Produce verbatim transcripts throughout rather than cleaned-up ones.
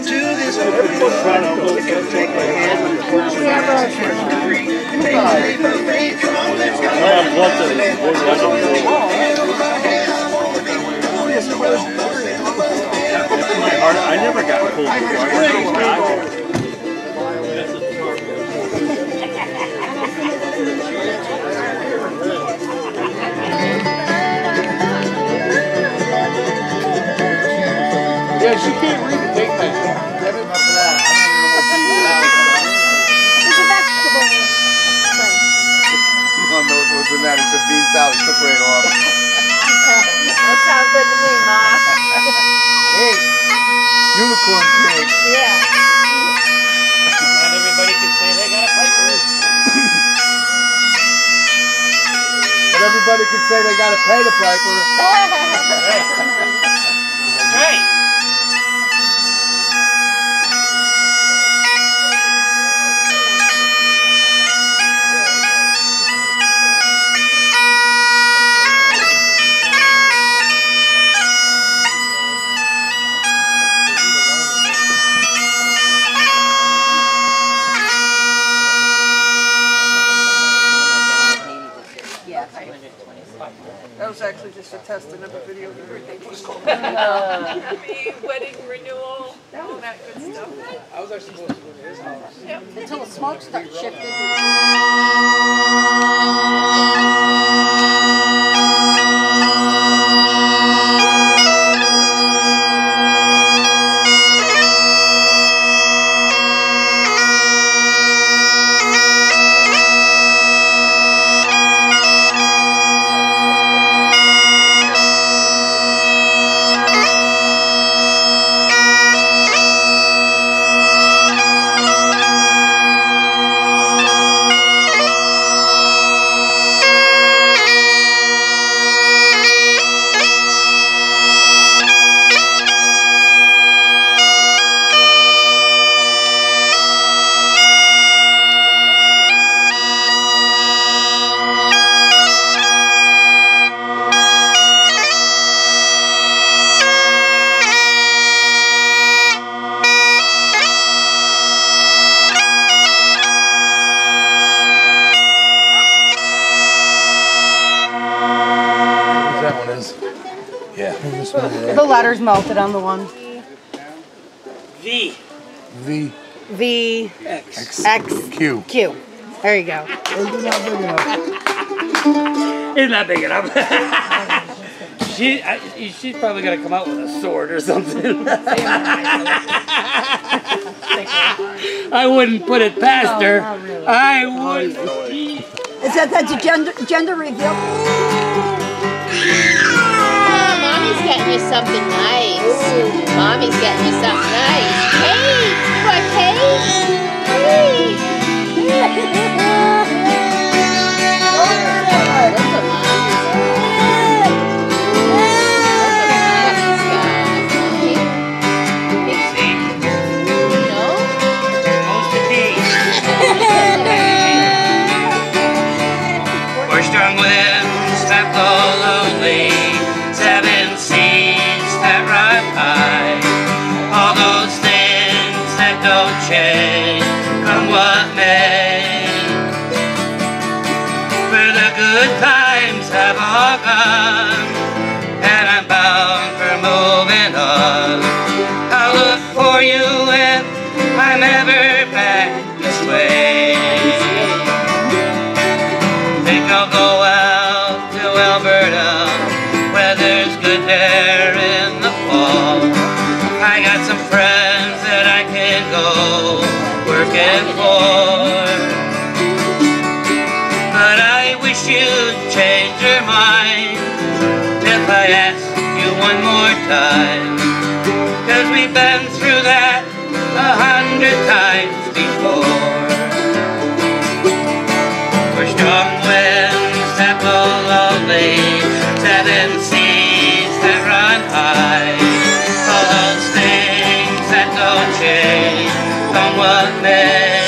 to this open front, take my hand. Come on, let's go. I never got pulled before. Yeah, she can't read the tape measure. There's a vegetable. You don't know what's in that. It's a bean salad. Took right off. That sounds good to me, Ma. Hey, unicorn cake. Yeah. Not everybody can say they got a piper. But everybody can say they got to pay the piper. That's right. That was actually just a test, I never videoed everything. Wedding renewal, all that good stuff. I was actually supposed to go to his house. Yep. Until the smoke starts shifting. Yeah. The letters melted on the one. V. V. V. X. X. Q. Q. There you go. It's not big enough. she, I, she's probably gonna come out with a sword or something. I wouldn't put it past her. I wouldn't. Is that that's a gender gender reveal? Mommy's getting you something nice. Ooh. Mommy's getting you something nice. Hey, what cake? Hey. Strong winds that blow lonely, seven seas that ride high, all those things that don't change, come what may. For the good times have all gone, and I'm bound for moving on. I'll look for you if I'm ever back this way. I'll go out to Alberta, where there's good air in the fall. I got some friends that I can go working for, but I wish you'd change your mind if I ask you one more time, 'cause we've been through that a hundred times before. We're strong winds that blow lonely, seven seas that run high, all those things that don't change, come what may.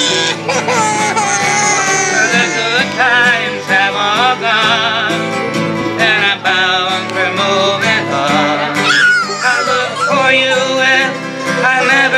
For the good times have all gone, and I'm bound for moving on. I look for you if I'm ever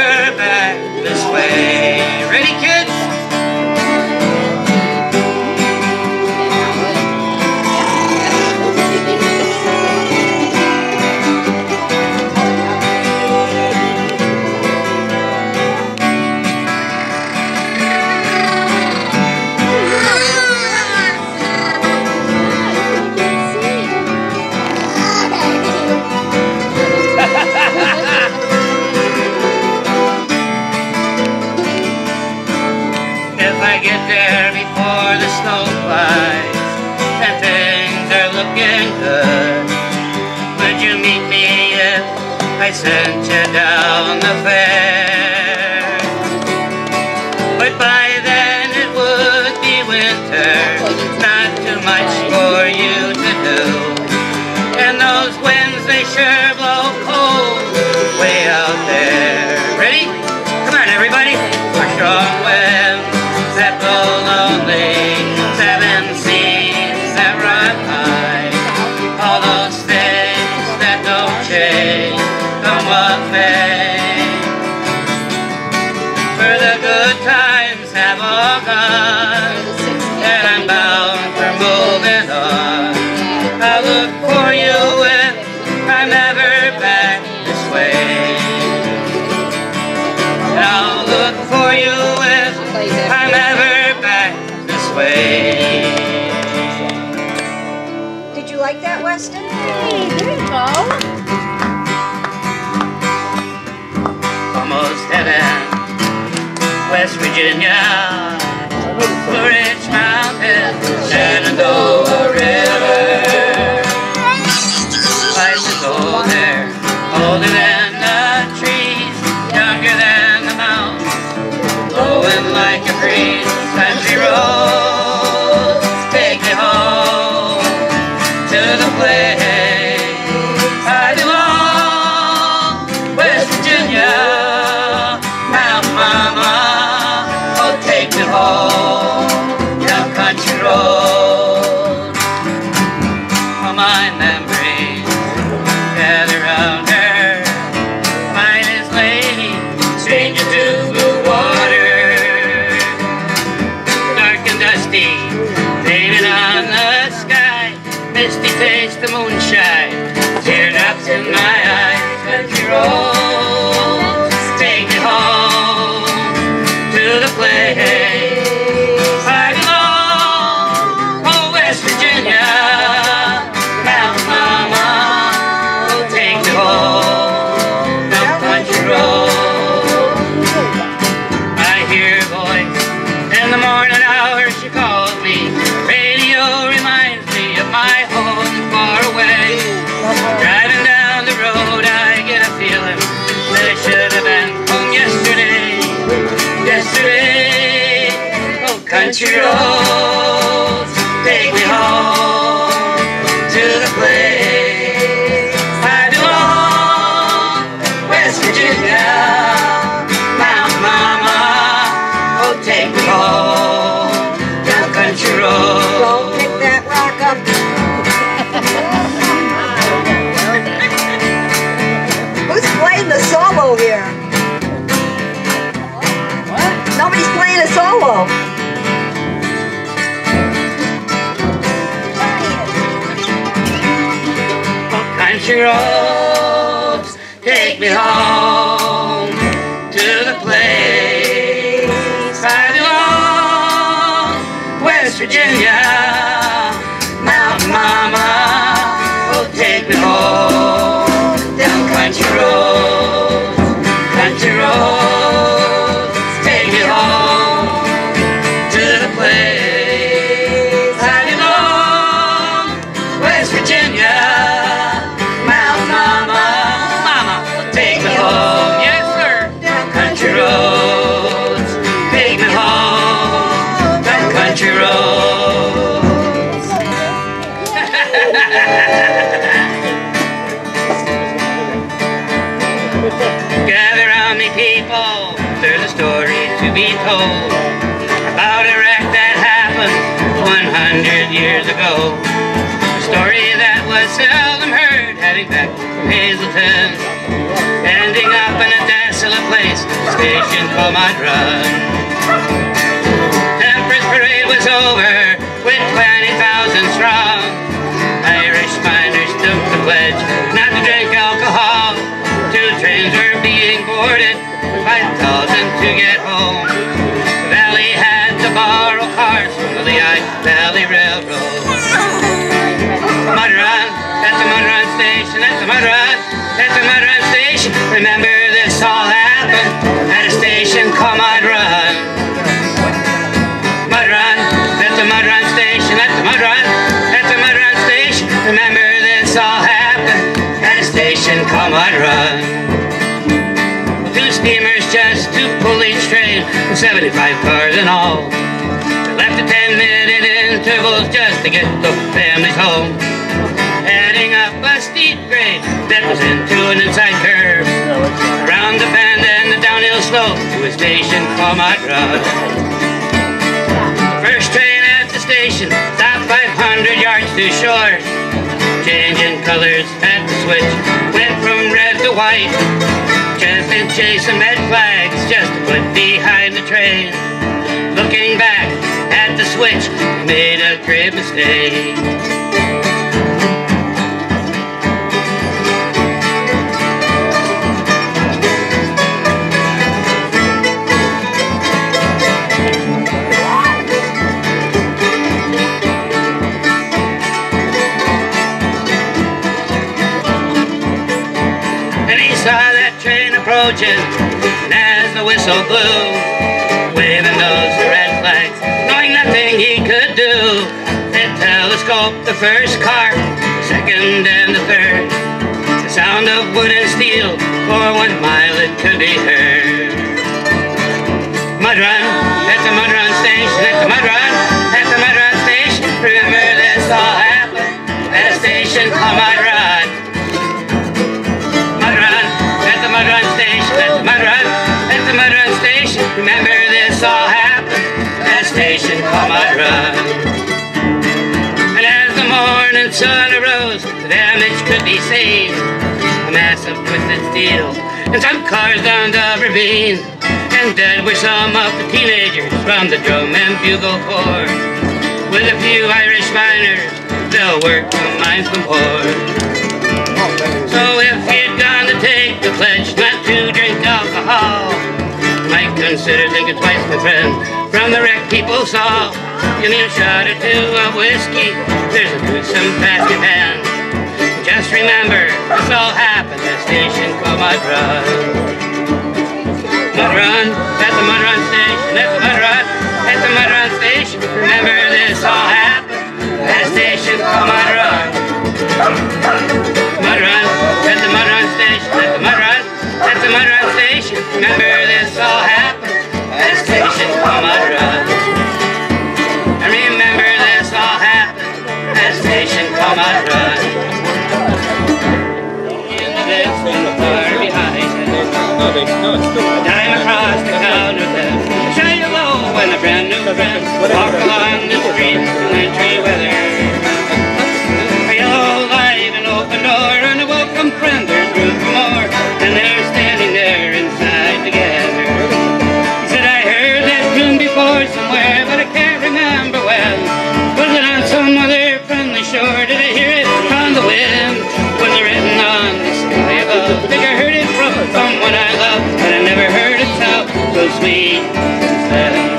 I sent you down the fair. But by then it would be winter, not too much for you to do. And those winds, they sure blow cold way out there. Ready? Come on, everybody. A strong wind that blow lonely, seven seas that run high. All those things that don't change, come what may. For the good times have all gone, and I'm bound for moving on. I'll look for you if I'm ever back this way. I'll look for you if I'm ever back this way. Did you like that, Weston? Hey, there you go. Almost heaven, West Virginia, Blue Ridge Mountains, Shenandoah River. Life is older, older than the trees, younger than the mountains, blowing like a breeze. Country roads, take me home to the place I belong. West Virginia, Mountain Mama, oh take me home down country road. All my memories gather round her, mine is lady, stranger to blue water. Dark and dusty, painted on the sky, misty taste the moonshine, teardrops in my eyes. Country roads, take me home to the place I belong. Oh, West Virginia, Mountain Mama, oh, take me home down country road. I hear her voice in the morning hour, she calls me. Radio reminds me of my home far away. Driving down the road, I get a feeling that I should have been home yesterday. Yesterday, oh country roads, take me home to the place I belong. West Virginia, Mountain Mama, oh take me home down country road. Don't pick that rock up. Who's playing the solo here? What? Nobody's playing a solo. Country roads, take me home to the place I belong. West Virginia, Mountain Mama, oh take me home down country roads. Country roads, take me home to the place I belong. West Virginia, Mountain Mama, Mama, take me home, yes sir, down country roads, take me home, down country roads. Gather round me people, there's a story to be told about a wreck that happened one hundred years ago. A story that was seldom heard, heading back from Hazleton, ending up in a desolate place, a station called Mud Run. Empress Parade was over with twenty thousand strong. Irish miners took the pledge not to drink alcohol. Two trains were being boarded, five thousand to get home. The valley had to borrow cars from the Lehigh Valley Railroad. Mud Run, at the Mud Run station, at the Mud Run, at the Mud Run station. Remember this all happened at a station called Mud Run. Mud Run, at the Mud Run station, at the Mud Run, at the Mud Run station. Remember this all happened at a station called Mud Run. seventy-five cars in all. They left at ten minute intervals just to get the families home. Heading up a steep grade that was into an inside curve. Around the bend and the downhill slope to a station called Madras. First train at the station stopped five hundred yards too short. Changing colors at the switch, went from red to white. Just been chasing red flags just to put behind the train. Looking back at the switch, made a great mistake. Saw that train approaching, and as the whistle blew, waving those red flags, knowing nothing he could do, they telescoped the first car, the second and the third. The sound of wood and steel, for one mile it could be heard. Mud run, at the mud run station, at the mud run, at the mud run station. Remember this all happened at a station called Mud Run. Mud Run station, at the Mud Run, at the Mud Run station. Remember this all happened at a station called Mud Run. And as the morning sun arose, the damage could be seen. A mass of twisted steel and some cars down the ravine. And dead were some of the teenagers from the drum and bugle corps. With a few Irish miners, they'll work the mines from port. So if you're gonna take the pledge not to drink alcohol, you might consider thinking twice, my friend. From the wreck people saw, you need a shot or two of whiskey, there's a gruesome task at hand. Just remember, this all happened at a station called Mud Run. Mud Run, at the Mud Run station, at the Mud Run, at the Mud Run station. Remember this all happened at a station called Mud Run. Mud Run, at the Mud Run station, at the Mud Run, at the Mud Run station. Remember this all happened at a station called Mud Run. And remember this all happened at a station called Mud Run. In the depths from the far behind, a dime across the counter then. Shine your low when a brand new friend walk along the street in wintry weather. And a welcome friend, there's room for more, and they're standing there inside together. He said, I heard that tune before somewhere, but I can't remember when. Was it on some other friendly shore? Did I hear it on the wind? Was it written on the sky above? I think I heard it from someone I love, but I never heard it sound so sweet instead.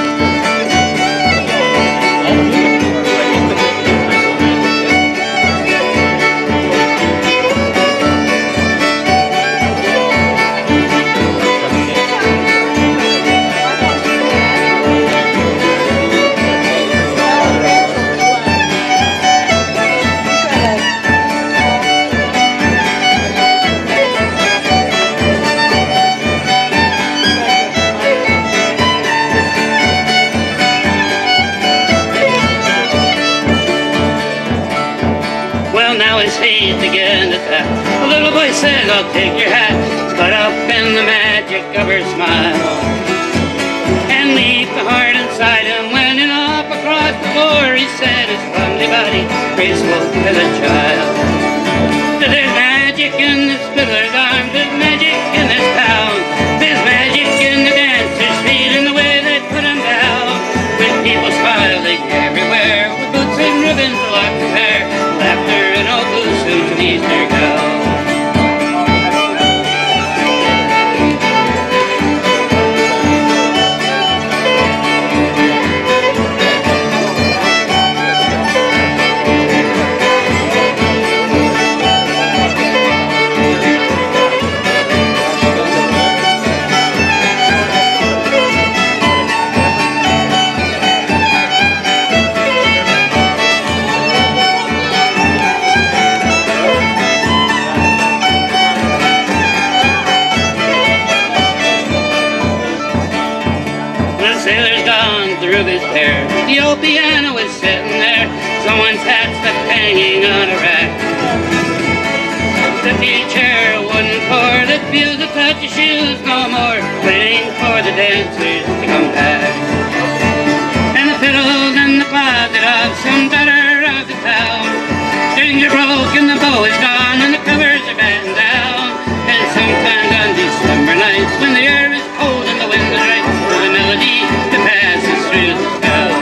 Again to that. The little boy said, I'll take your hat, caught up in the magic of her smile, and leap the heart inside him. When in off across the floor, he said, his clumsy body, graceful as a child. There's magic in this fiddler's arms, there's magic in this town, there's magic in the dancer's feet, and the way they put him down. When people smiling everywhere, with boots and ribbons for locks of hair, laughter and old blue suits and Easter gowns. The old piano is sitting there, someone's hat's been hanging on a rack. The teacher wouldn't pour the pews to touch your shoes no more, waiting for the dancers to come back. And the fiddle's in the closet of some daughter of the town. Strings are broken, the bow is gone, and the covers are battened down. And sometimes on December nights, when the air is cold and the wind is right, the melody that passes through the town.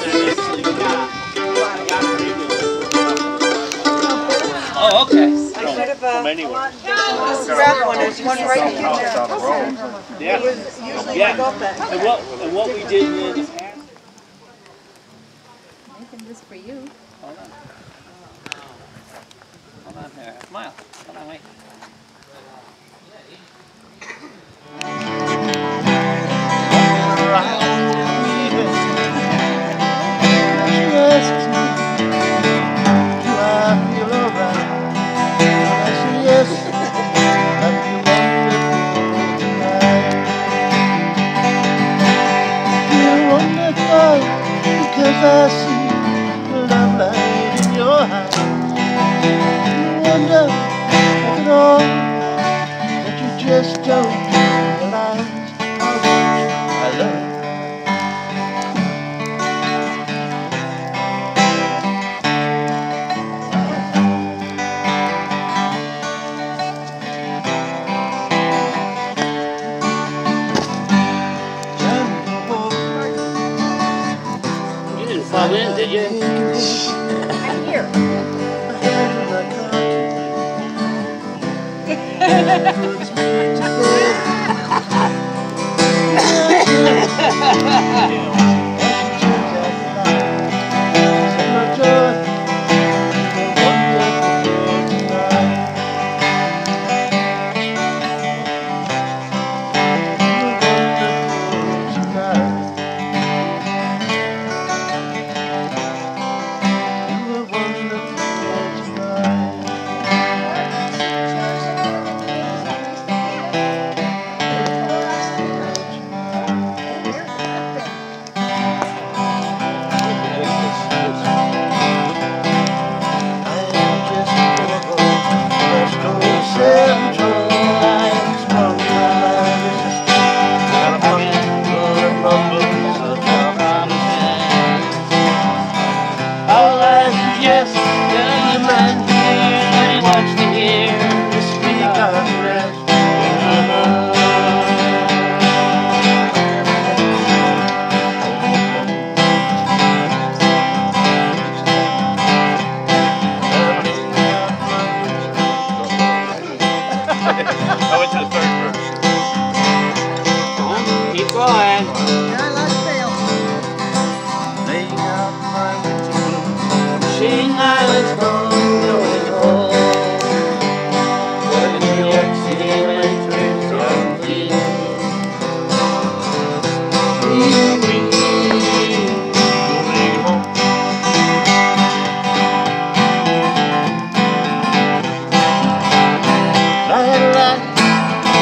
Oh, okay. One right in House there. down the road. It was usually Yeah. like up that. And what, and what we did in the past. Making this for you. Hold on. Hold on here. Smile. Hold on, wait. Because I see the love light in your eyes. You wonder if at all that you just don't realize how much I love you. You didn't fall in, did you? I'm here. I went to the third verse. Keep going. Yeah, let's fail. Laying out my winter blues. Wishing I was home, going home. Where the New York City winters young people. Leave me, going home. Light, light,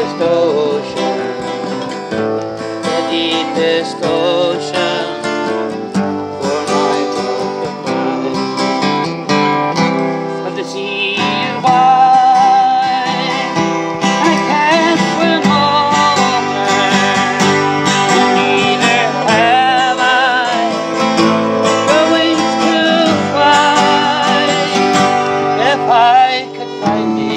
deepest ocean, the deepest ocean for my love to find. But the sea is wide, I can't swim over, and neither have I the wings to fly. If I could find me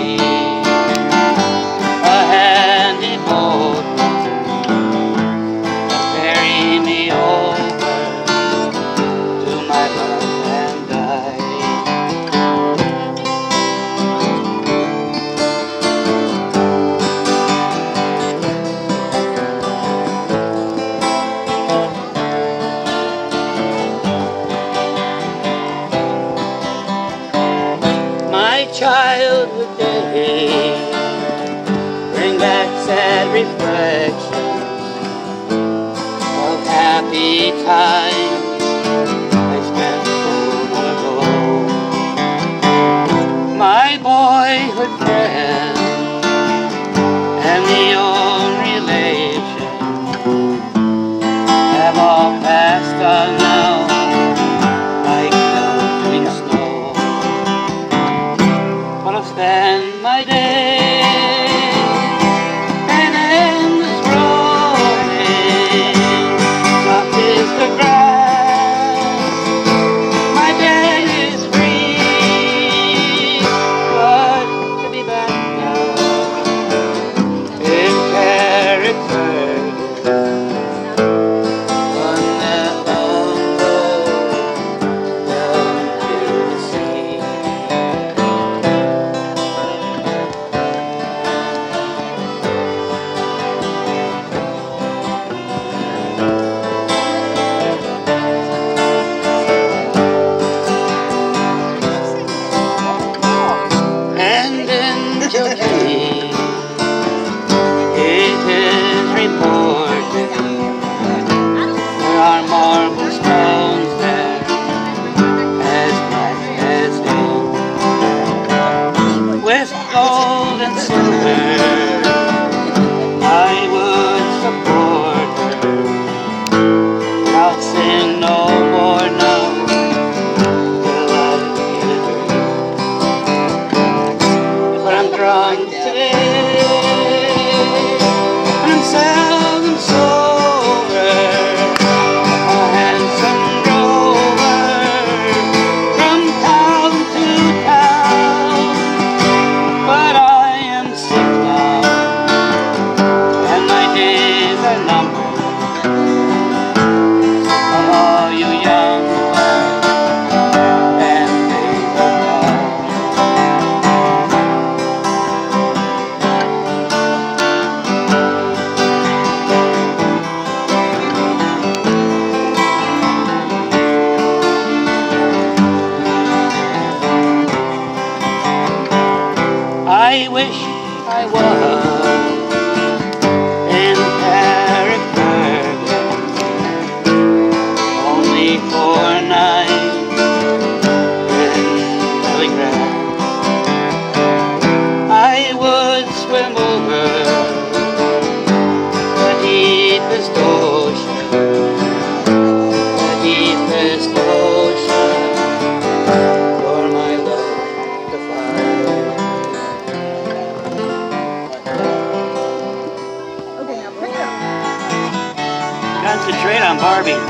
a handy boat and ferry me over to my love and die. My childhood days bring back sad reflections of happy times I spent so long ago. My boyhood friends and the old relations have all passed on now like melting snow. But I'll spend my days in endless roaming. Soft is the grass, my bed is free. But to be back now in Carrickfergus on that long road down to the sea. And in Kilkenny it is reported there are marble stones there as black as ink, with gold and silver. I would support her. I'll sing no more now till I get her. But I'm drunk today, and I'm seldom sober. A handsome rover from town to town. But I am sick now, and my days are numbered. Of all you young ones, and they will die. I wish I was in Carrickfergus only for a night in Bellygrass. I would swim over the deepest ocean, the deepest ocean for my love to find. Okay, now bring it up. Concentrate on Barbie.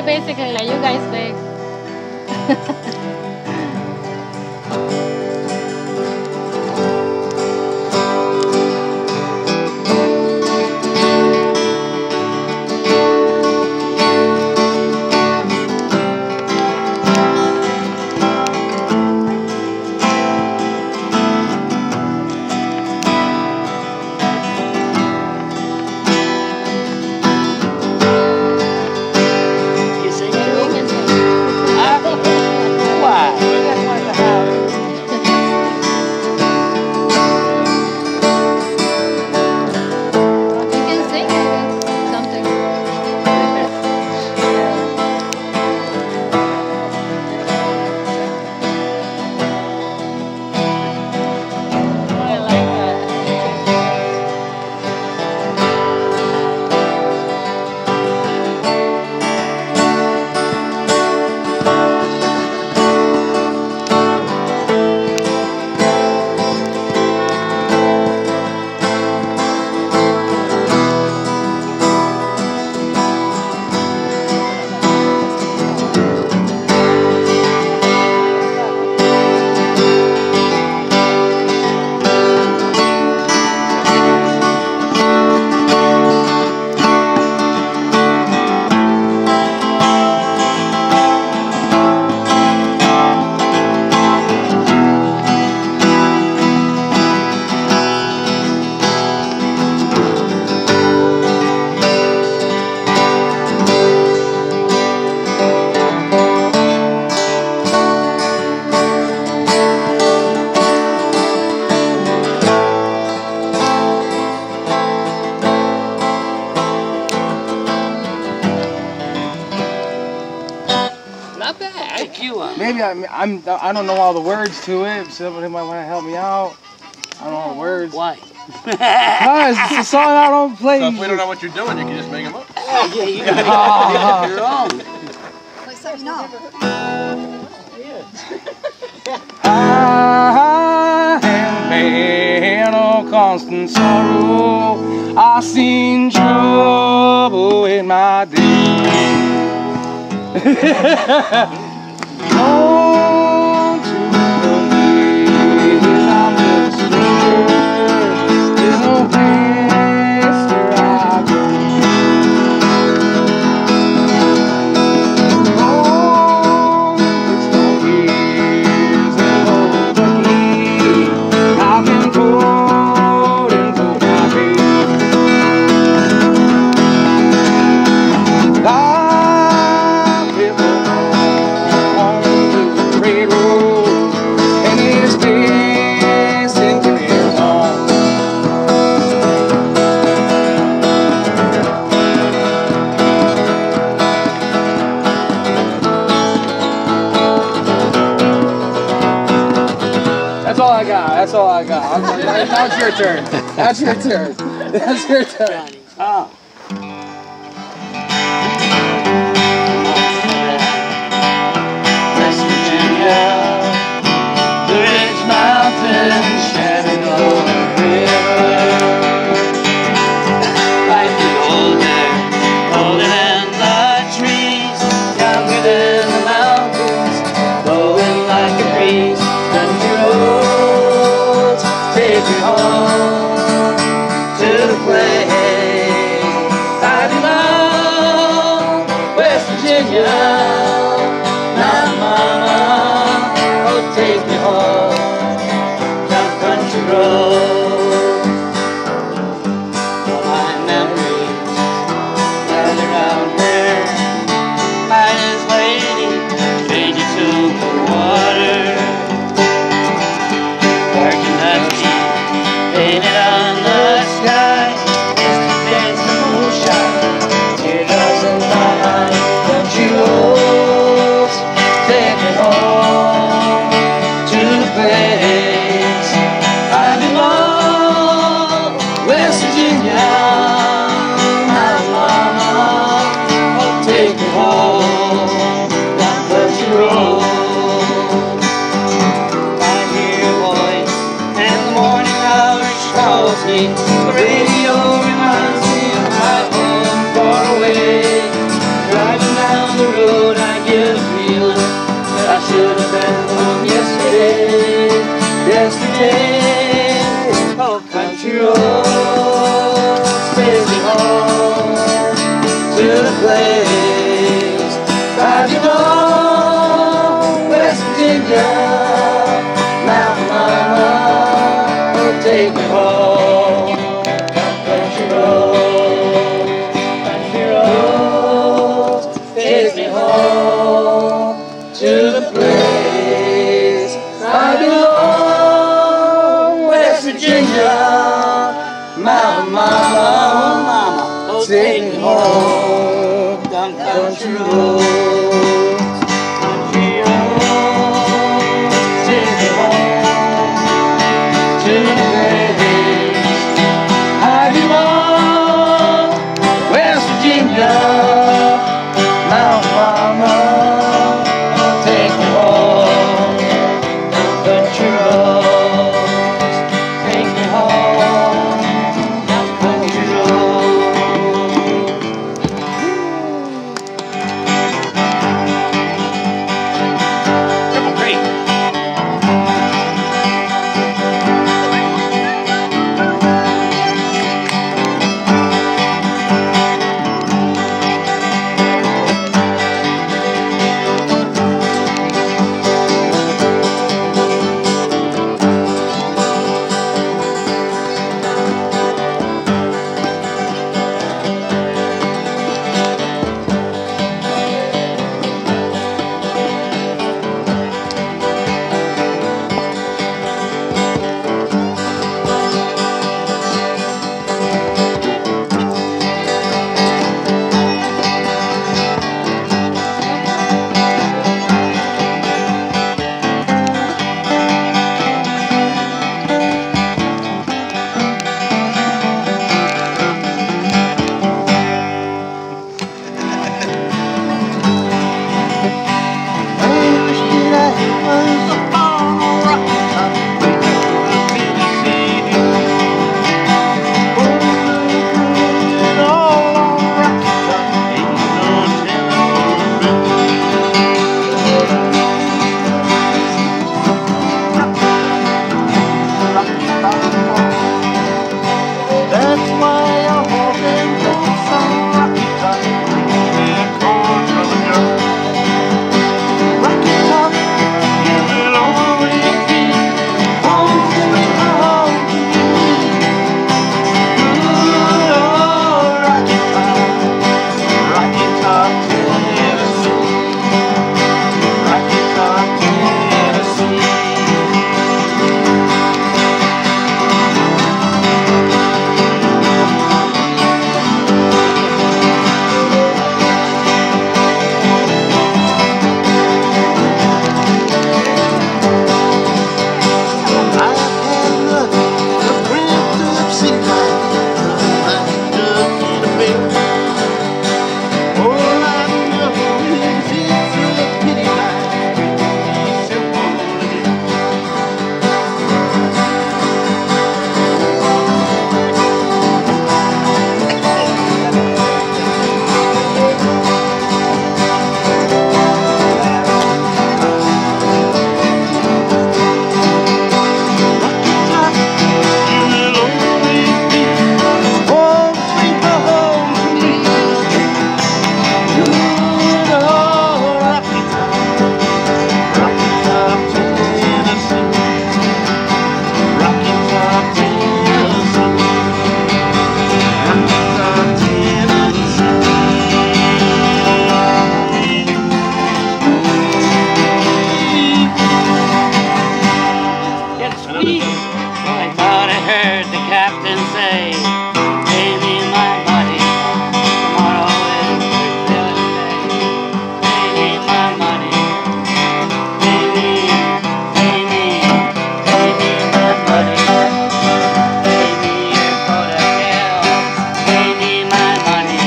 basically like you guys big. Maybe I'm, I'm, I don't know all the words to it. Somebody might want to help me out. I don't know all the words. Why? Because it's a song I don't play. So if we don't know what you're doing, you can just make them up. Yeah, you can make up your own. Like something you know. I have been a constant sorrow. I've seen trouble in my day. Don't you believe I'm just a stranger? There's no place where I go. Long it's no years and over me. I've been poured into my veins. I've been on the railroad, and it's destined to live on. That's all I got. That's all I got. I'm, now it's your turn. That's your turn. That's your turn. Oh. West Virginia, the rich mountains shining over the river. Life is older, older than the trees, younger than the mountains, blowing like a breeze. Country roads take me home to the place I belong. West Virginia, my mama, oh take me home down country road. All my memories gather round here. Mine is waiting, changing to the water. Dark and dusty, painted on the sky. Yesterday's the moonshine, teardrops in my eyes. Country roads take me home to the place I belong. West Virginia, my mama, oh take me home down country road. I hear a voice and the morning hour she calls me. The radio reminds me of my home far away. Driving down the road take old country roads, take me home to the place I belong, West Virginia, Mountain Mama, oh take me home, country roads, country roads, take me home to the place I belong, West Virginia, Mountain Mama, oh take me home, down country roads, country roads, take me home to the place I belong, West Virginia, Mountain Mama, oh take me home, down country roads, take me home, down country roads. Great. That's why I'm walking on some rocky top. Yeah, corn from a gun. Rocky top, you will always be home to me, home to you. Good old Rocky Top, Rocky Top, Tennessee. Rocky Top, Tennessee. I thought I heard the captain say, pay me my money, tomorrow is Thanksgiving Day. Pay me my money, pay me, pay me, pay me my money, pay me your coat of hell, pay me my money.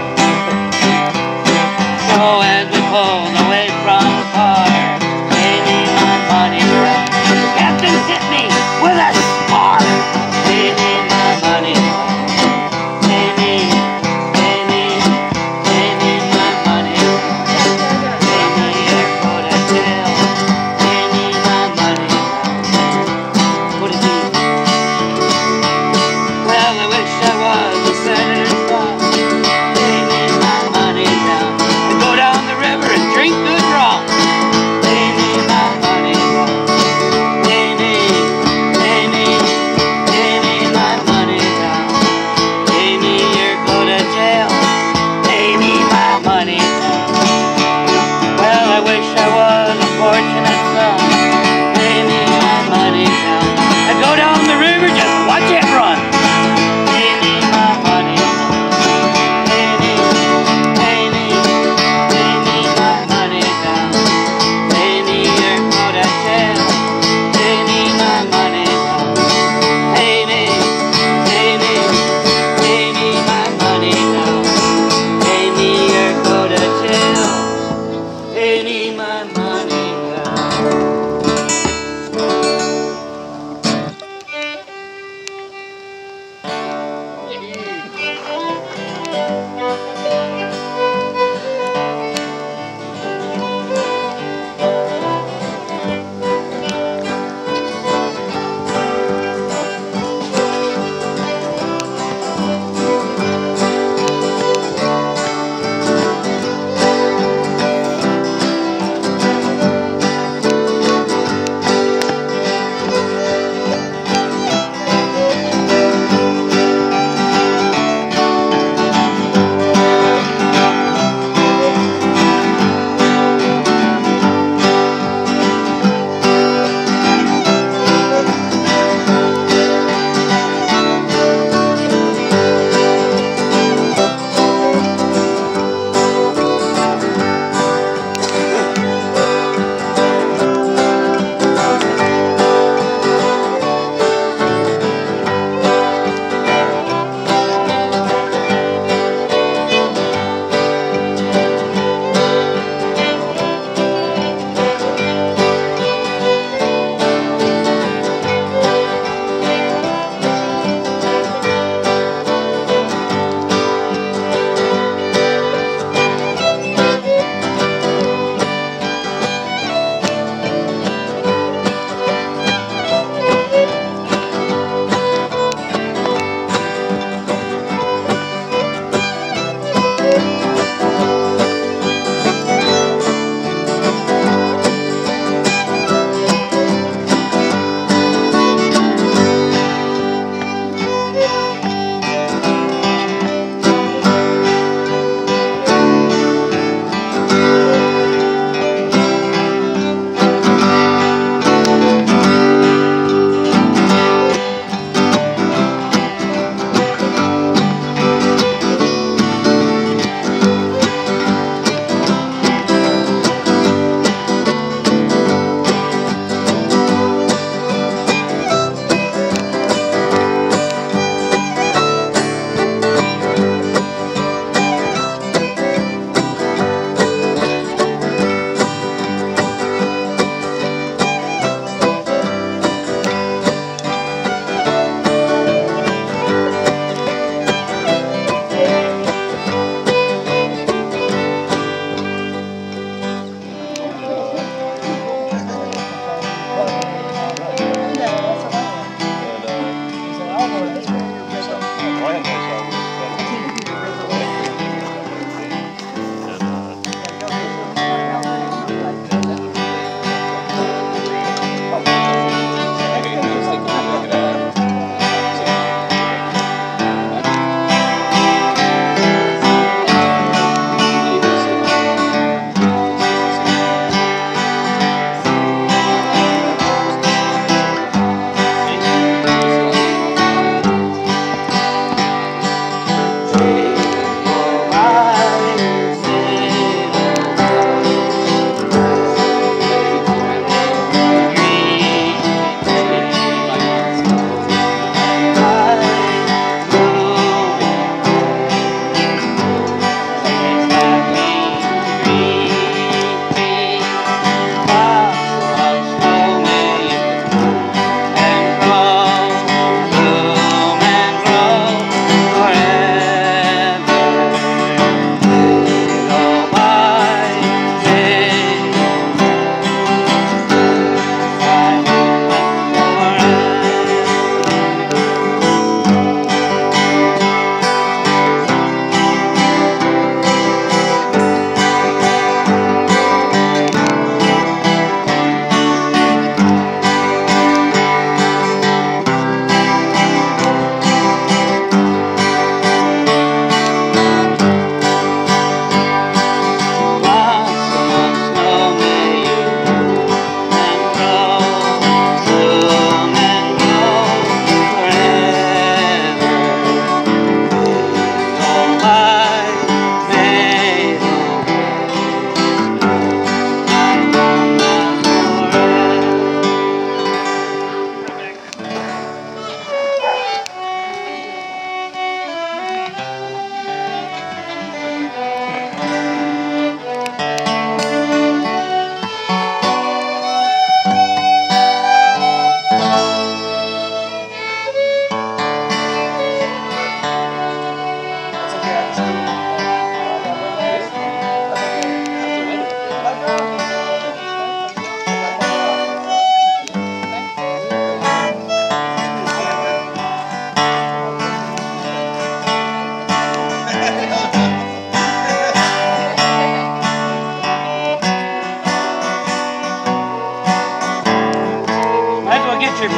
So as we pulled away from the car, pay me my money. The captain hit me with a spar. Pay me my money.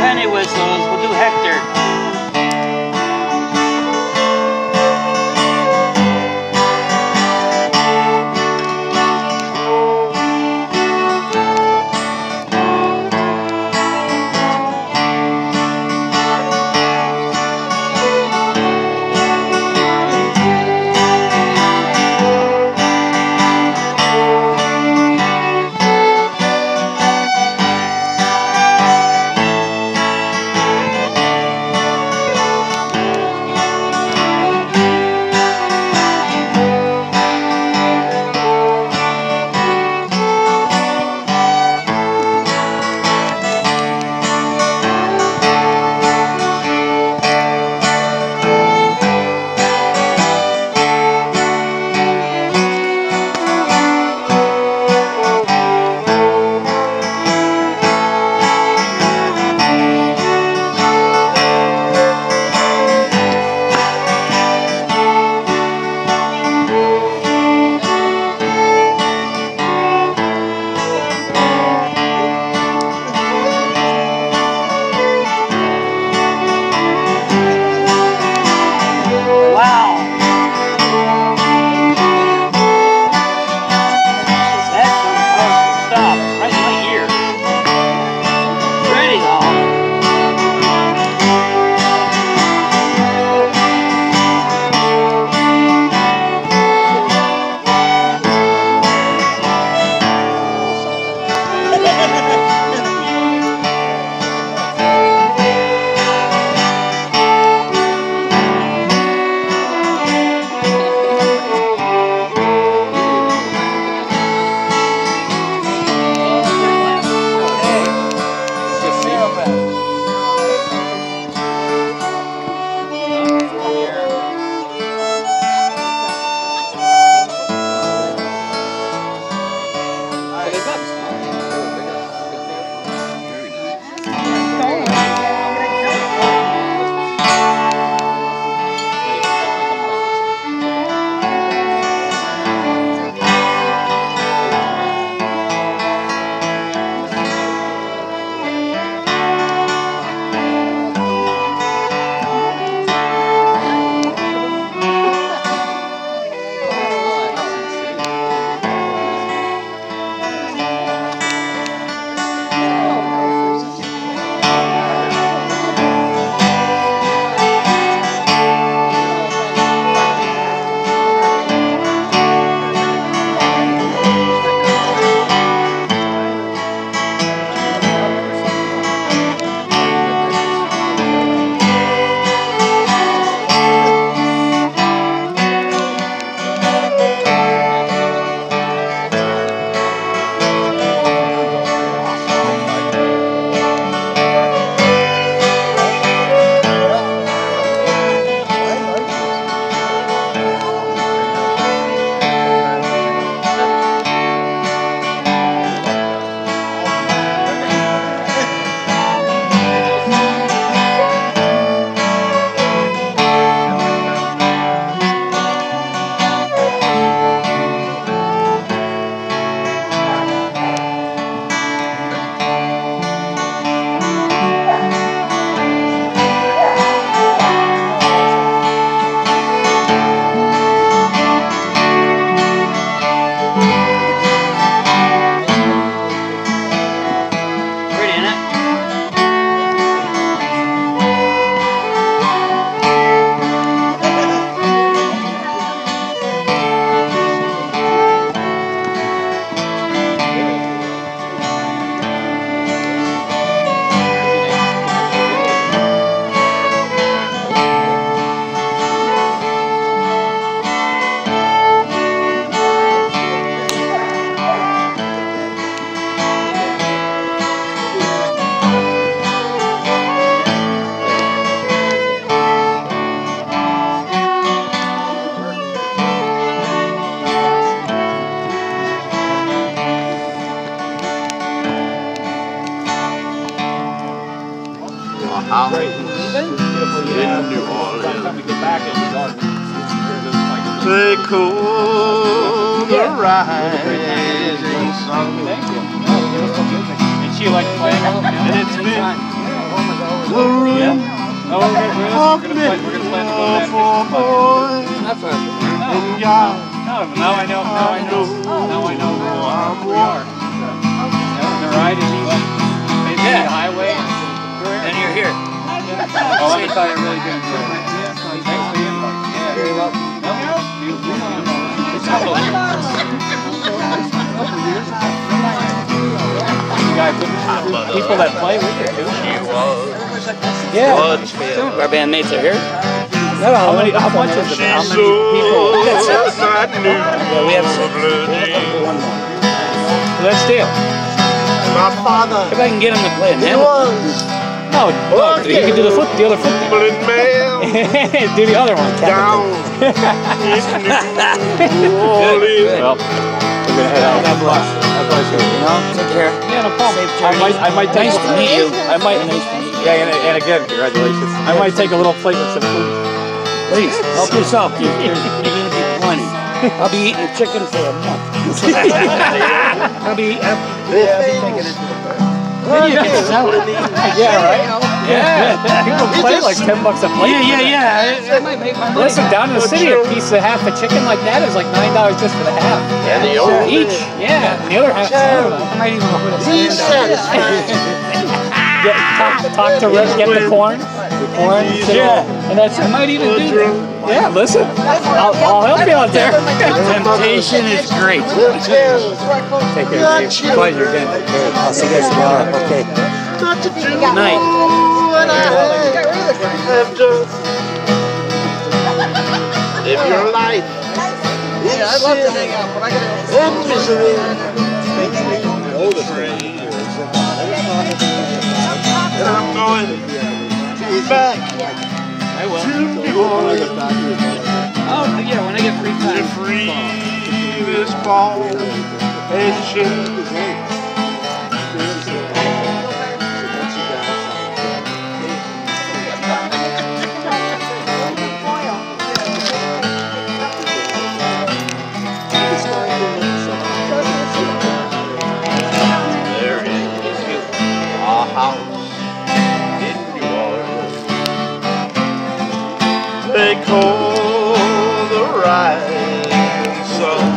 penny whistles. We'll do Hector. How? In New Orleans. They cool the rising sun. And she likes playing. And it's been the room Oh, we're gonna, we're of gonna play. We're gonna plan to go many back. a boy That's fine. and God. No, now I know. Now I know. Now I know where we are. Yeah, the ride is easy. Maybe the highway, and you're here. Oh, let me tell you, really good. Thanks for the invite. Yeah, very welcome. People that play with it too. Yeah. Our bandmates are here. No, how many? How much is it? How many people? That's it. Yeah, we have six. Let's deal. My father, If I can get him to play a he hymn. was No, no, you can do the foot, the other foot. Bullet man Do the other one. down in New Orleans. Well, we're gonna head out. God bless. God bless you. You know, take care. Yeah, no problem. I might, I might take. Nice to meet you. I might. Yeah, and, and again, congratulations. I might take a little plate with some food. Please, help yourself. You're, you're, you're going to be plenty. I'll be eating chicken for a month. I'll be, I'll, yeah, I'll be taking it to the fair. Yeah, right? Yeah. People play like ten bucks a plate. Yeah, yeah, yeah. I, I might make my money. Listen, down in the city, a piece of half a chicken like that is like nine dollars just for the half. And the So old each, yeah. And the other half, I don't know. I might even put a He's stand up. satisfied. Get, talk, talk to Rick, get the corn, the corn, Yeah. and that's I might even do that. yeah. Listen, I'll, I'll help you out there. Temptation is great. Take care. Of you. Pleasure again. I'll see you guys tomorrow. Okay. Not to do Good night. what I have done. If your life is Yeah, I'd love to hang out, but I gotta go. and misery, and I'm going back I will. to New Orleans Oh, yeah, when I get free to time. free this ball and chain. There is a house in New Orleans they call the Rising Sun,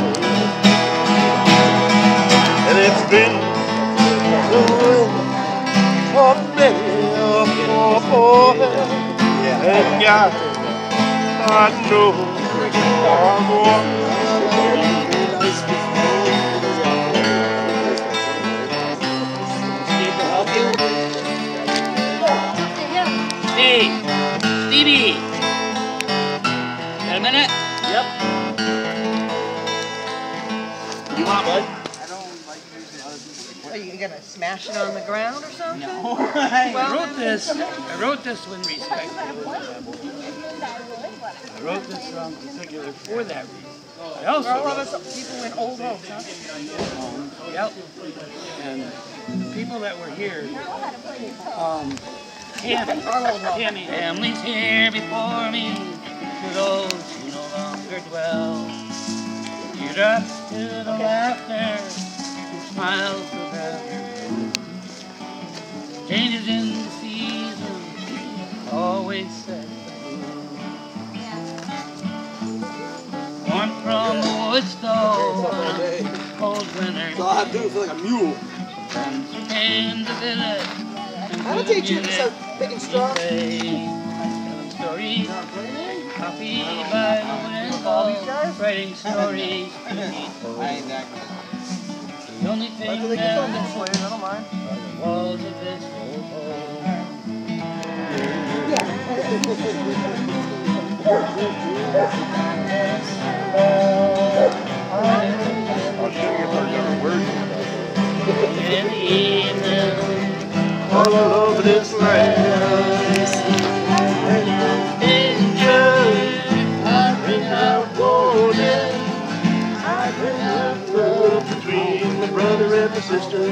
and it's been the ruin of many a poor boy, and God, I know I'm one. Hey, Stevie. Got a minute? Yep. You want bud? Are you gonna smash it on the ground or something? No. I wrote this. I wrote this with respect. I wrote this um, particular for that reason. I also Well, a lot wrote, of people in old homes, huh? yep. And people that were here, um, Tammy, Tammy, families here before me, to those who no longer dwell. You drop to the laughter and smiles of heaven. Changes in the season, always set the moon. Warmth from the wood stove on a cold winter. So I do feel like a mule. In the village. I'll teach you to start making straw. Stories, coffee by the window, writing stories to be told. The only thing now that's on the walls of this old in the evening, All over this land. I've been out golden. I've been out love between the brother and the sister.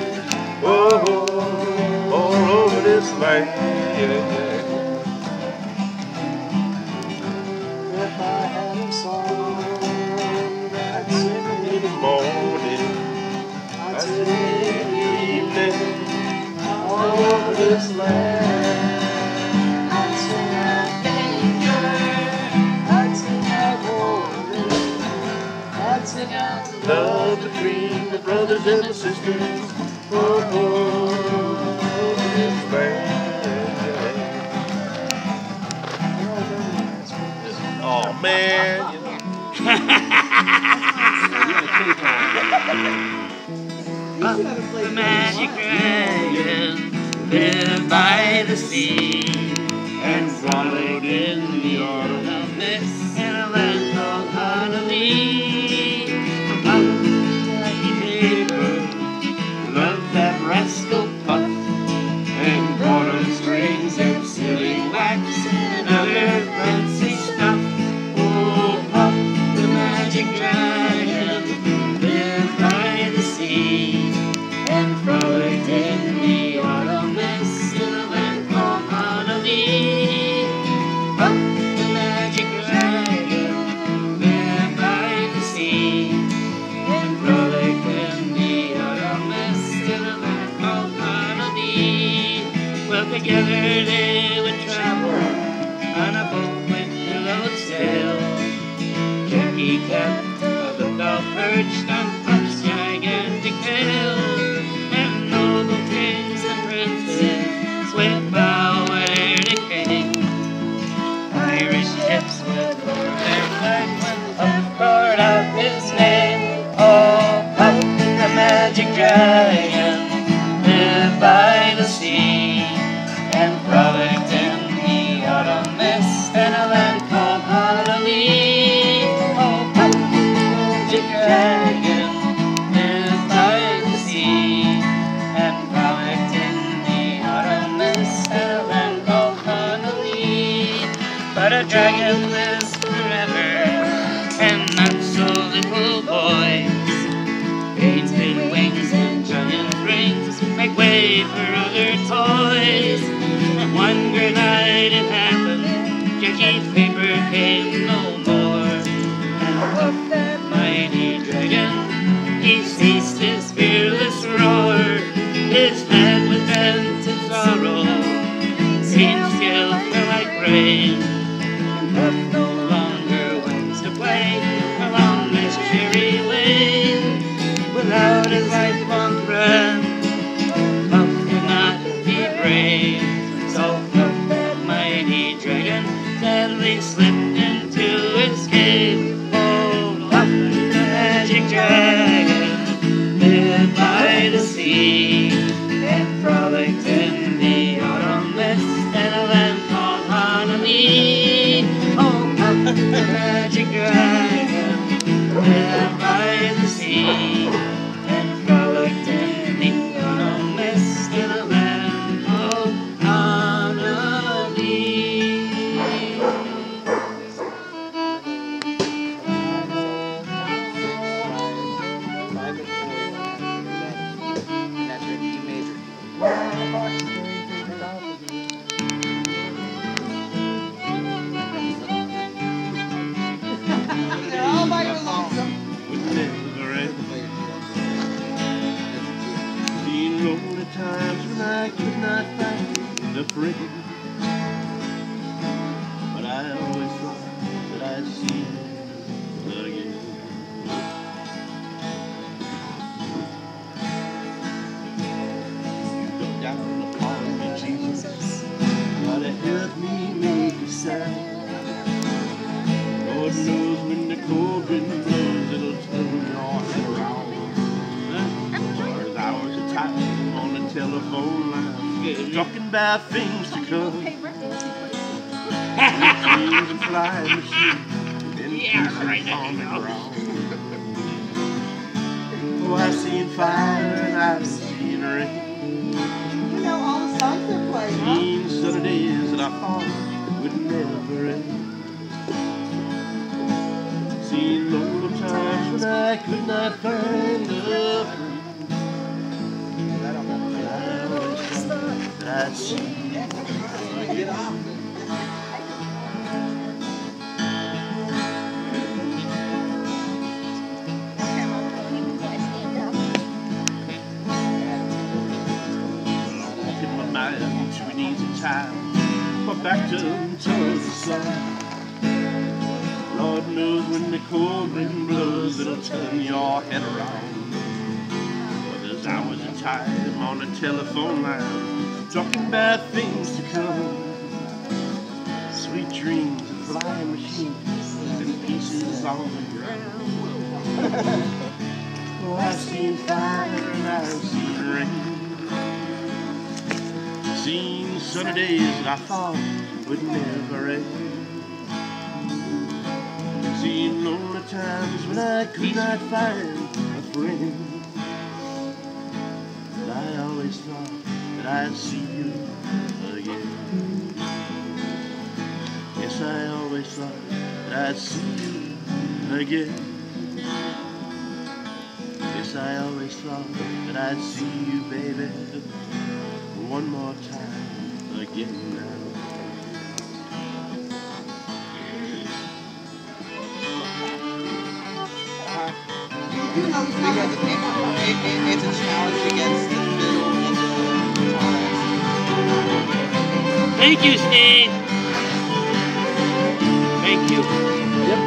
Oh, all over this land. If I had a song, I'd sing in the morning. I'd sing in the evening. All over this brothers and my sisters. Oh, oh, this band. Oh man. The magic dragon lived by the sea and frolicked in the autumn mist in a land called Honolulu. Puffy paper, loved that rascal Puff, and brought on strings of sealing wax and other fancy stuff. Oh, Puff, the magic dragon lived by the sea and frolicked in the autumn mist in a land called Honolulu. Puff, the magic dragon lived by the sea and frolicked in the autumn mist in a land called Honolulu. Well, together they would travel on a boat with billowed sail. Jackie kept a lookout perched on Puff's gigantic tail. And noble kings and princes would bow at their decay. Irish ships would lower their flags when Puff roared out his name. Oh, Puff, the magic dragon lived by the sea and frolicked in the autumn mist in a land called Honolulu. Oh, Puff, the magic dragon lived by the sea and frolicked in the autumn mist in a land called Honolulu. But a dragon lives forever, and not so little boys. Painted wings and giant rings make way for other toys. And one great night it happened, Jackie's paper came no more. And Puff, that mighty dragon, he ceased his fearless roar. His head was bent in sorrow, seemed still fell like rain. And Puff no longer wants to play along this cheery lane. Without his lifelong friend, Puff could not be brave. So Puff, that mighty dragon, sadly slipped into his cave. Oh, Puff, the magic dragon lived by the sea and frolicked in the autumn mist in a land called Honolulu. Oh, Puff, the magic dragon lived by the sea and frolicked in the autumn mist in a land called Honolulu. And that's your D major. They're all by your lonesome. Seen lonely times when I could not find a friend, but I always thought that I'd see you again. You look down upon me, Jesus, gotta help me make a sound. Lord knows when the cold wind blows, it'll turn your head around. There's hours of time on the telephone line, talking about things to come. Planes and flying machines, and yeah, right on the ground. Oh, I've seen fire and I've seen rain. You know all the songs they're playing, huh? Seen sunny days that I thought would never end. Seen lonely times when I could not find a friend. That I'd see. Get off. Walking my mind to an easy time, my back turned towards the sun. Lord knows when the cold wind blows, it'll turn your head around. I was a time on the telephone line, talking about things to come. Sweet dreams of flying machines and pieces on the ground. Oh, I've seen fire and I've seen rain. Seen sunny days that I thought would never end. Seen lonely times when I could not find a friend. But I always thought that I'd see you again. Yes, I always thought that I'd see you again. Yes, I always thought that I'd see you, baby, one more time again now. Because it, it, it, it's a challenge against the fiddle and the guitars. Thank you, Steve. Thank you. Yep.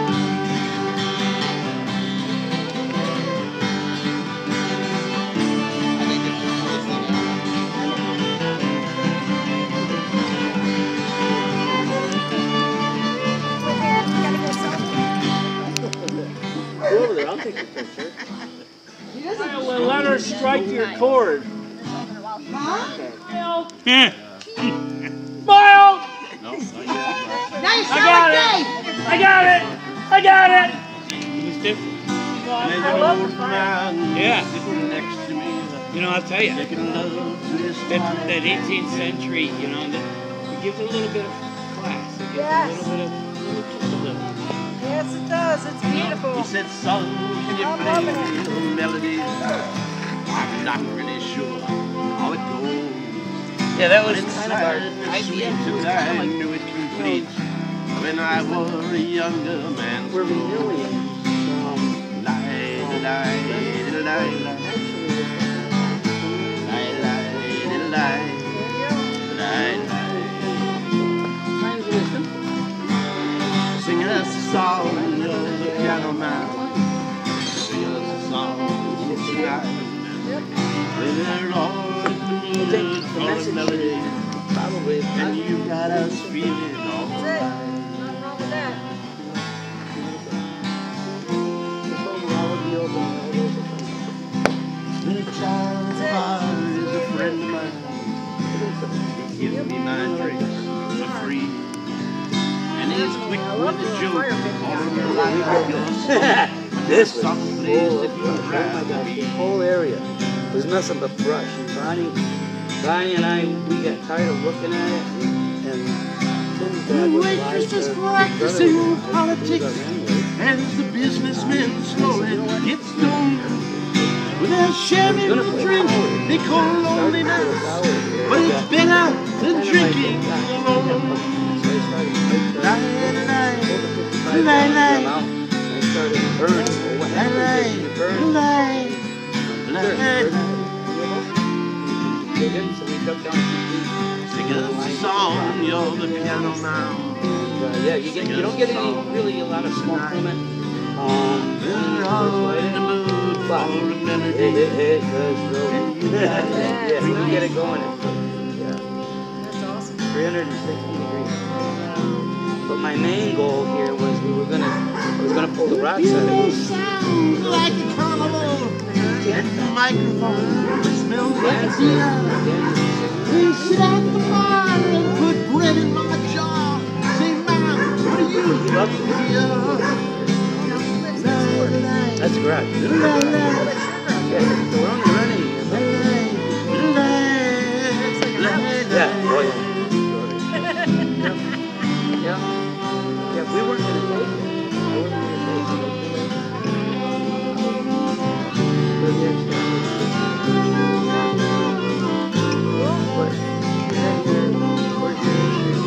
I think it's really funny. Go over there, I'll take your picture. Well, let her strike your chord. Huh? Yeah. Smile! No, not yet. Now you I sound got like it! Dave! I got it! I got it! There's an old man Yeah. sitting next to me, You know, I'll tell you, taking love to his that, heart. that eighteenth century, you know, that it gives a little bit of class. It gives Yes. a little bit of, little, just a little. Yes, it does. It's beautiful. He said, son, can you I'm play loving it. a melody? I'm not really sure how it goes. Yeah, that was Inside kind of our the idea. sweet It was and I kind of like, knew it complete when I was a younger man. We're renewing some. Lie, lie, lie, lie, lie, lie, lie, lie, lie. Sing us a song, you're the piano man. Sing us a song tonight. We're all in the mood for a melody, Probably. and you got us feeling all That's it. right. Nothing wrong with that. The child is a friend of mine. He gives me my drinks for free. And he's quick with the joke or a line of yours. This was Some full place of that you brush. Oh my rather gosh, be. the whole area was nothing but brush. And Bonnie, Bonnie and I, we got tired of looking at it. And, and Tim's dad was Waitresses like, uh, practicing brother was- politics. was our landlord. As the businessmen slowly get stoned. When they're sharing the drink they call loneliness. But it's better than drinking alone. Lie, lie, lie, lie. I started burning. What happened? It burned. Lie, lie, lie. So we took down some Sing us a song, you're the piano man. Uh, yeah, you get you don't get any really a lot of smoke from it. Um, We're all in the mood for a it, melody. it, it does really. Yeah, we can get it going. Yeah, That's awesome. three hundred sixty degrees. But my main goal here was we were gonna I was gonna pull the rocks out of You it. sound like a carnival. And the microphone smells like a Dance, beer. dance. We sit at the bar and put bread in my jaw. Say, Mom, what do you He loves it. That's correct. Yeah, so we're only running. Yeah, oh yeah. Yeah. Yeah, we weren't gonna take it. I wasn't gonna take it. For the extra. But, yeah, here, where's your issue?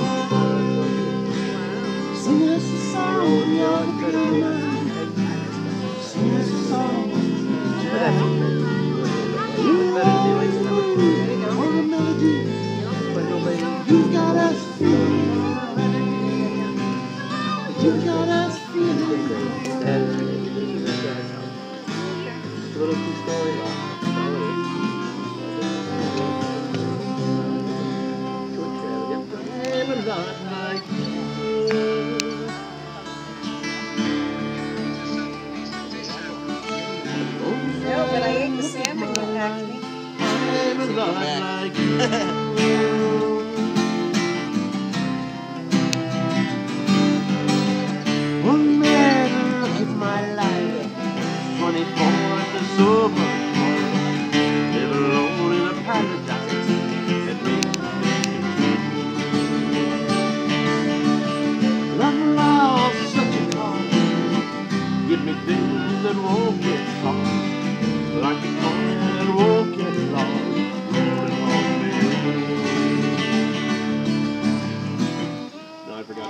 Sing us a song, you're the piano. Sing us a song. But that's okay. You better do it. For a melody. But nobody. You got us feeling. You got us feeling. That is a little two-story.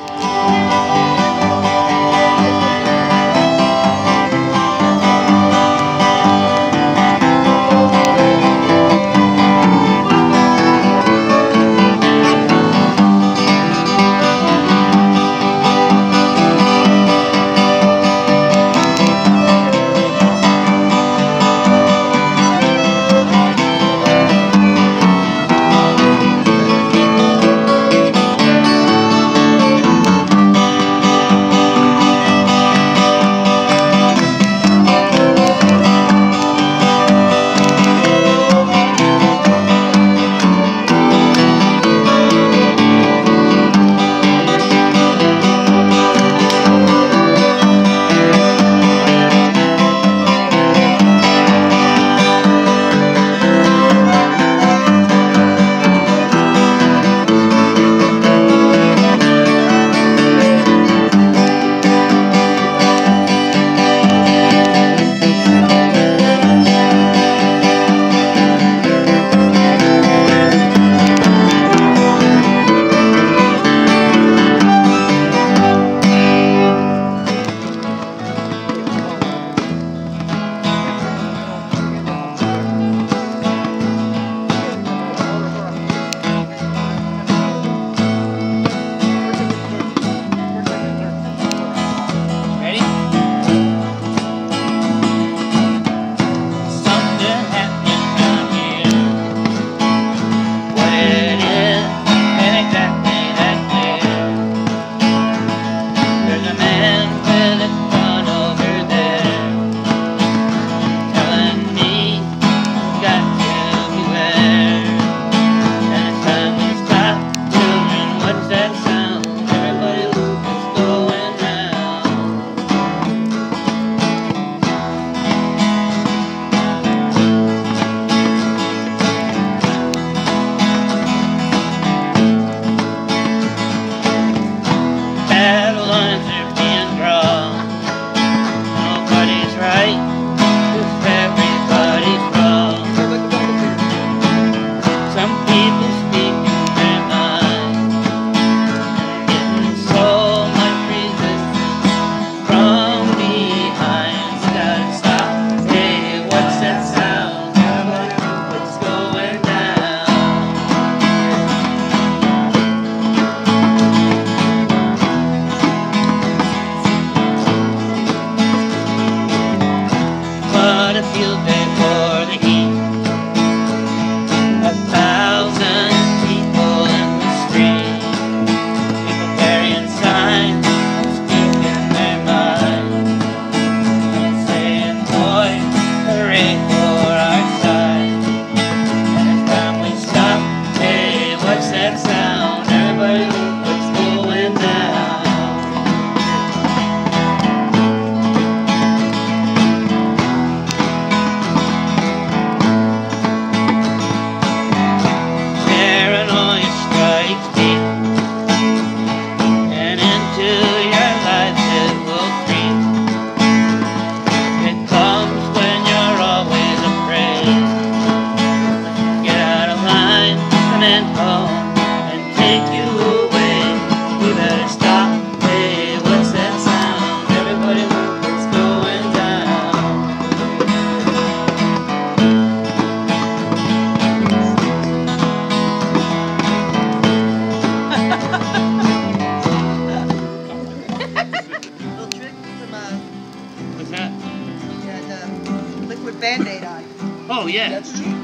Band-Aid on. Oh, yeah. That's cheap.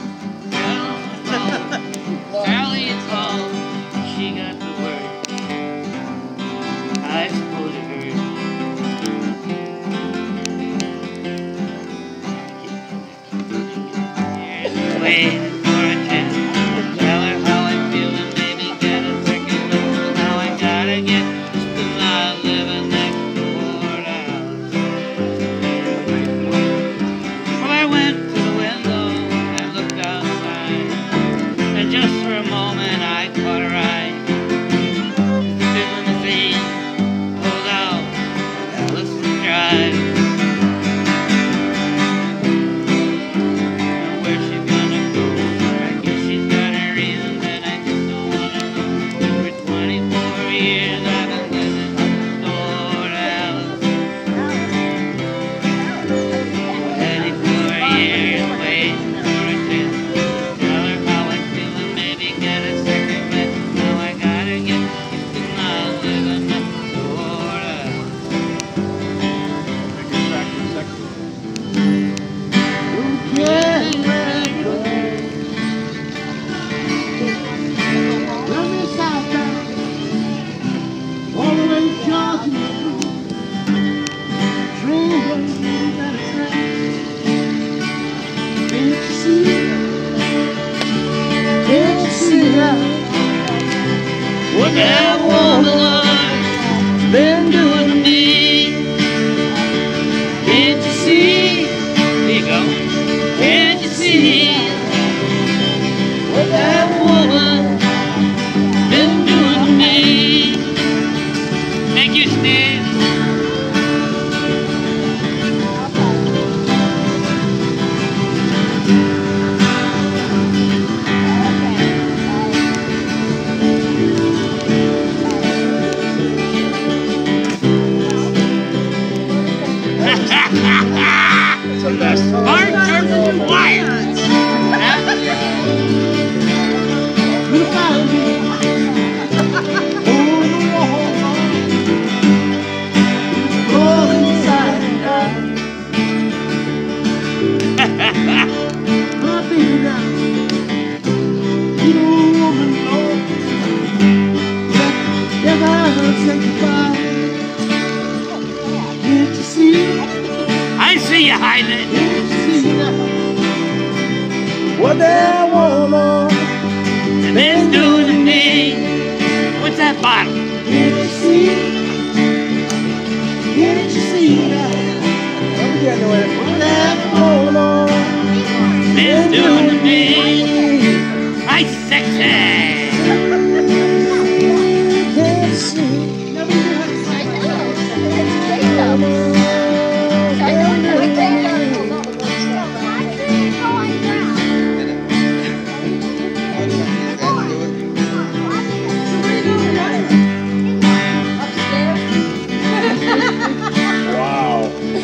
Sally is home. She got the word. I suppose it hurt. Here's waiting for a chance. Tell her how I feel and maybe get a second look. Now I gotta get used to not living next door to house. Well, I went to the window and looked outside, and just for a moment I caught her eye. The limousine make you sneeze. That's the best. Hard curtain wires. You found me on the wall, all inside and out. My baby now, you woman, Lord, never ever say goodbye. Can't you see? I see you, Highland. Can't you see now? What that woman It's doing to me. What's that bottle? can't you see? Can't you see now? What that woman It's doing to me. I sexy. can't see. Wow.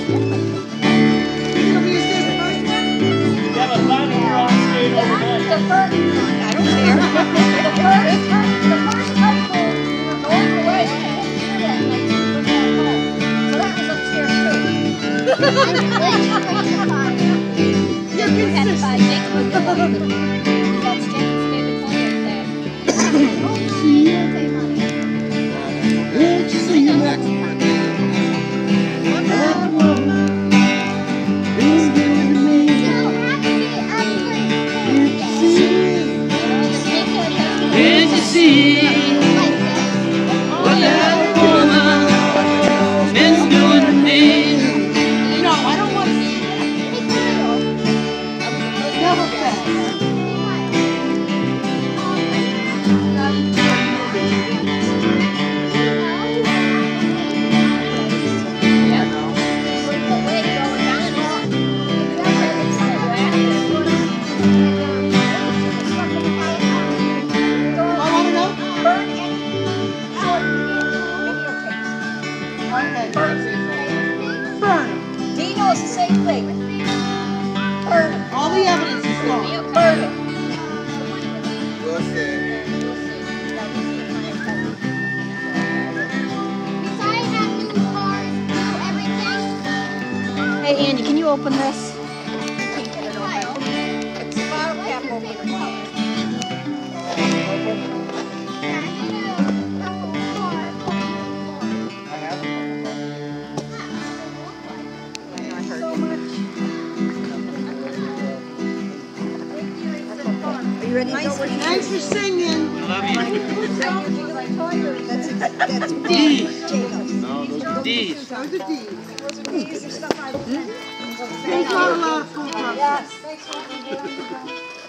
Can't you see now? What that woman is doing to me? Can't you see? Can't you see what that woman is doing to me? No, I don't want to see Never fast. Burn. Dino is the same thing. Burn. All the evidence is gone. Burn it. We'll see. Hey Andy, can you open this? It's the bottom cap opener. Are you ready to go? Thanks for singing. Love you. That's that's D's. D's. Those are D's. Those are D's and stuff I would. Thanks a lot. Yes. Thanks for